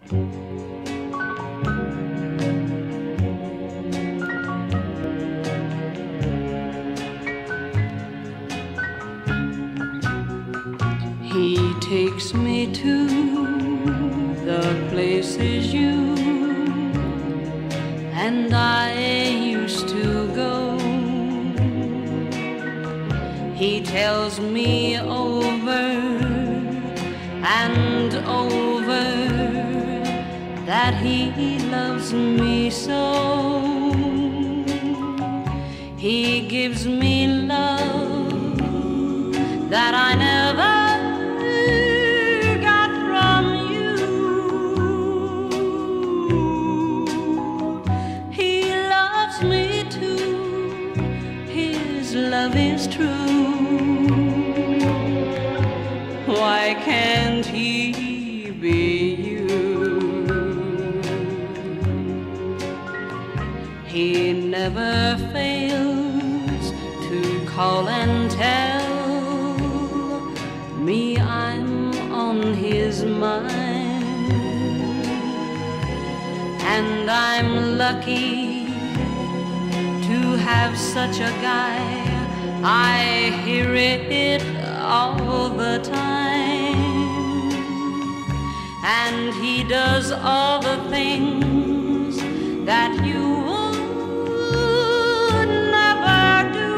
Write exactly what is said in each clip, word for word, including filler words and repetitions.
He takes me to the places you and I used to go. He tells me over and over that he loves me so. He gives me love that I never got from you. He loves me too, his love is true. Why can't he be you? He never fails to call and tell me I'm on his mind, and I'm lucky to have such a guy. I hear it all the time, and he does all the things that you would never do.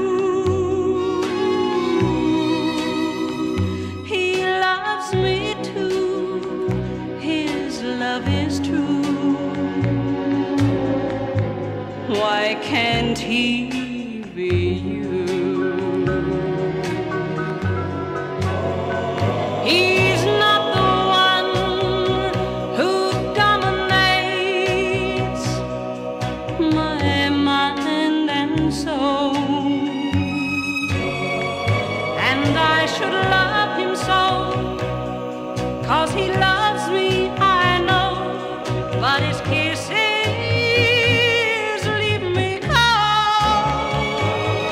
He loves me too, his love is true. Why can't he be you? He's not the one who dominates my mind and soul, and I should love him so, 'cause he loves me, I know, but his kisses leave me cold.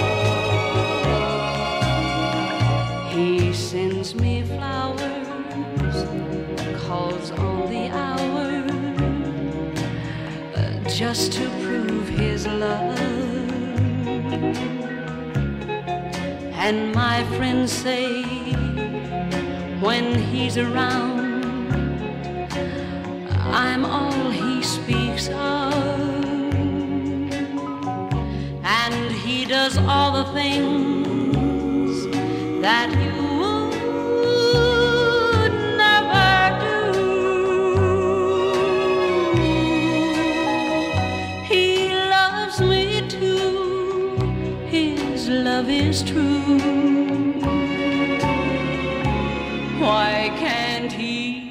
He sends me flowers, calls on the hour, uh, just to prove his love. And my friends say when he's around, I'm all he speaks of, and he does all the things that you would never do. He loves me too, his love is true. Why can't he